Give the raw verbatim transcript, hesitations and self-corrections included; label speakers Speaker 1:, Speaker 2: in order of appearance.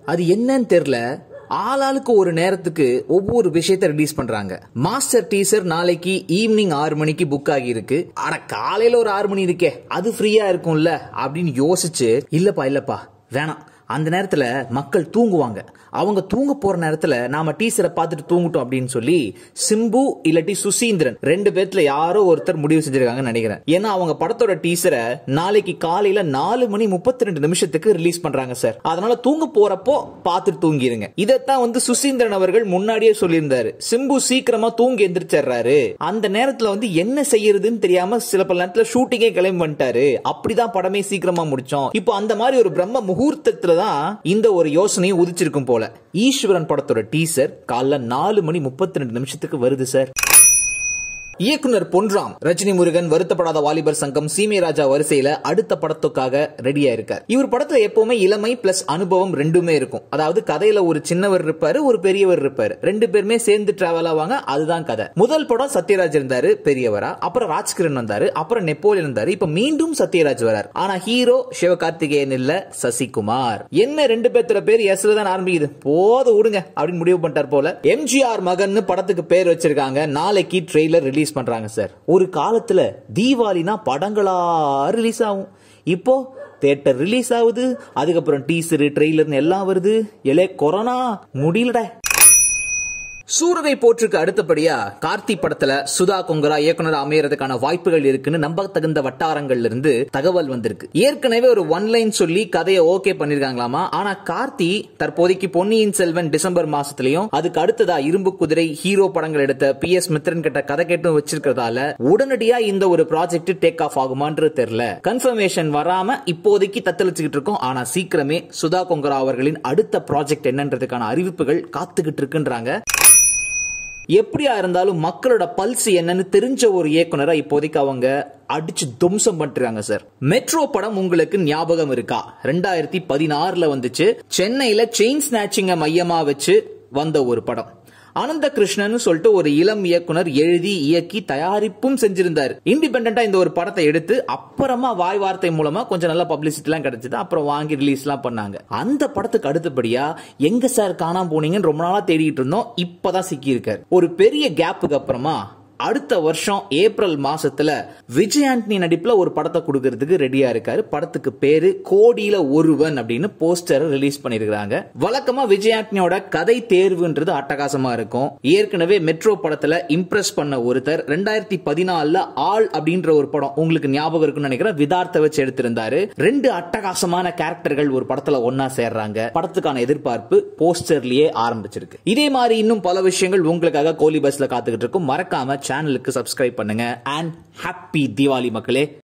Speaker 1: அது என்னன்னு தெரியல. ஆளாளுக்கு ஒரு நேரத்துக்கு ஒவ்வொரு விஷயத்த ரிலீஸ் பண்றாங்க. மாஸ்டர் டீசர் நாளைக்கு ஈவினிங் ஆறு மணிக்கு புக் ஆகி இருக்கு. ஆனா காலையில ஒரு ஆறு மணி இருக்கே, அது ஃப்ரீயா இருக்கும்ல அப்படின்னு யோசிச்சு, இல்லப்பா இல்லப்பா வேணாம், அந்த நேரத்துல மக்கள் தூங்குவாங்க, அவங்க தூங்க போற நேரத்துல நாம டீசரை பார்த்துட்டு தூங்கட்டும் அப்படின்னு சொல்லி சிம்பு இல்லாட்டி சுசீந்திரன் ரெண்டு பேர்த்துல யாரோ ஒருத்தர் முடிவு செஞ்சிருக்காங்கன்னு நினைக்கிறேன். ஏன்னா அவங்க படத்தோட டீசரை நாளைக்கு காலையில நாலு மணி முப்பத்தி ரெண்டு நிமிஷத்துக்கு ரிலீஸ் பண்றாங்க சார். அதனால தூங்க போறப்போ பார்த்துட்டு தூங்கிருங்க. இதைத்தான் வந்து சுசீந்திரன் அவர்கள் முன்னாடியே சொல்லியிருந்தாரு. சிம்பு சீக்கிரமா தூங்கி எந்திரிச்சாரு, அந்த நேரத்துல வந்து என்ன செய்யறதுன்னு தெரியாம சில பல நேரத்துல ஷூட்டிங்கே கிளம்பி வந்துட்டாரு, அப்படிதான் படமே சீக்கிரமா முடிச்சோம். இப்போ அந்த மாதிரி ஒரு பிரம்ம முகூர்த்தத்துல தான் இந்த ஒரு யோசனையை உதிச்சிருக்கும் போல. ஈஸ்வரன் படத்தோட டீசர் காலைல நாலு மணி முப்பத்தி ரெண்டு நிமிஷத்துக்கு வருது சார். இயக்குனர் பொன்ராம், ரஜினி முருகன், வருத்தப்படாத வாலிபர் சங்கம், சீமை ராஜா வரிசையில அடுத்த படத்துக்காக ரெடியா இருக்கார். இவர் படத்துல எப்பவுமே இளமை பிளஸ் அனுபவம் ரெண்டுமே இருக்கும். அதாவது கதையில ஒரு சின்னவர் இருப்பாரு, ஒரு பெரியவர் இருப்பாரு, ரெண்டு பேருமே சேர்ந்து டிராவல் ஆவாங்க, அதுதான் கதை. முதல் படம் சத்யராஜ் இருந்தாரு பெரியவரா, அப்புறம் ராஜ்கிரண் வந்தாரு, அப்புறம் நெப்போலியன் இருந்தாரு, இப்ப மீண்டும் சத்யராஜ் வரார். ஆனா ஹீரோ சிவகார்த்திகேயன் இல்ல, சசிகுமார். என்ன ரெண்டு பேர்த்தோட பேர் எஸ்ல தான் ஆரம்பிக்குது, போத விடுங்க அப்படின்னு முடிவு பண்ணிட்டார் போல. எம்ஜிஆர் மகன் படத்துக்கு பேர் வச்சிருக்காங்க. நாளைக்கு ட்ரெய்லர் ரிலீஸ் பண்றாங்க சார். ஒரு காலத்துல தீபாவளினா படங்களா ரிலீஸ் ஆகும், இப்போ தியேட்டர் ரிலீஸ் ஆகுது, அதுக்கப்புறம் டீசர் ட்ரெய்லர் எல்லாம் வருது. எலே கொரோனா முடியலடா. சூரரை போற்றுக்கு அடுத்தபடியா கார்த்தி படத்துல சுதா கொங்கரா இயக்குனர் அமையறதுக்கான வாய்ப்புகள் இருக்குன்னு நம்ப தகுந்த வட்டாரங்கள்ல இருந்து தகவல் வந்திருக்கு. ஏற்கனவே ஒரு ஒன் லைன் சொல்லி கதையை ஓகே பண்ணிருக்காங்களாமா. ஆனா கார்த்தி தற்போதைக்கு பொன்னியின் செல்வன் டிசம்பர் மாசத்துலயும், அதுக்கு அடுத்ததா இரும்பு குதிரை ஹீரோ படங்கள் எடுத்த பி எஸ் மித்ரன் கிட்ட கதை கேட்டு வச்சிருக்கிறதால உடனடியா இந்த ஒரு ப்ராஜெக்ட் டேக் ஆஃப் ஆகுமான்றது தெரியல. கன்ஃபர்மேஷன் வராம இப்போதைக்கு தத்தளிச்சுக்கிட்டு இருக்கோம். ஆனா சீக்கிரமே சுதா கொங்கரா அவர்களின் அடுத்த ப்ராஜெக்ட் என்னன்றதுக்கான அறிவிப்புகள் காத்துக்கிட்டு இருக்குன்றாங்க. எப்படியா இருந்தாலும் மக்களோட பல்ஸ் என்னன்னு தெரிஞ்ச ஒரு இயக்குனரா இப்போதைக்கு அவங்க அடிச்சு தும்சம் பண்ணிருக்காங்க சார். மெட்ரோ படம் உங்களுக்கு ஞாபகம் இருக்கா? ரெண்டாயிரத்தி பதினாறுல வந்துச்சு. சென்னையில செயின் ஸ்நாச்சிங்க மையமா வச்சு வந்த ஒரு படம். அனந்த கிருஷ்ணன் சொல்லிட்டு ஒரு இளம் இயக்குனர் எழுதி இயக்கி தயாரிப்பும் செஞ்சிருந்தார். இண்டிபெண்டா இந்த ஒரு படத்தை எடுத்து அப்புறமா வாய் வார்த்தை மூலமா கொஞ்சம் நல்ல பப்ளிசிட்டி எல்லாம் கிடைச்சது, அப்புறம் வாங்கி ரிலீஸ் எல்லாம் பண்ணாங்க. அந்த படத்துக்கு அடுத்தபடியா எங்க சார் காணாம போனீங்கன்னு ரொம்ப நாளா தேடிட்டு இருந்தோம், இப்பதான் சிக்கி இருக்காரு. ஒரு பெரிய கேப்புக்கு அப்புறமா அடுத்த வருஷம் ஏப்ரல் மாசத்துல விஜய் ஆண்டனி நடிப்புல ஒரு படத்தை கொடுக்கறதுக்கு ரெடியா இருக்காரு. படத்துக்கு பேரு கோடியில ஒருவன் அப்படின்னு போஸ்டர் ரிலீஸ் பண்ணிருக்காங்க. வழக்கமா விஜய் ஆண்டனியோட கதை தேர்வுன்றது அட்டகாசமா இருக்கும். ஏற்கனவே மெட்ரோ படத்துல இம்ப்ரெஸ் பண்ண ஒருத்தர் ரெண்டாயிரத்தி பதினாலுல ஆள் அப்படின்ற ஒரு படம் உங்களுக்கு ஞாபகம் இருக்குன்னு நினைக்கிறேன், விதார்த்த வச்சு எடுத்திருந்தாரு. ரெண்டு அட்டகாசமான கேரக்டர்கள் ஒரு படத்துல ஒன்னா சேர்றாங்க. படத்துக்கான எதிர்பார்ப்பு போஸ்டர்லயே ஆரம்பிச்சிருக்கு. இதே மாதிரி இன்னும் பல விஷயங்கள் உங்களுக்காக கோலி பஸ்ல காத்துக்கிட்டு இருக்கும். மறக்காம சேனலுக்கு சப்ஸ்கிரைப் பண்ணுங்க. அண்ட் ஹாப்பி தீபாவளி மக்களே.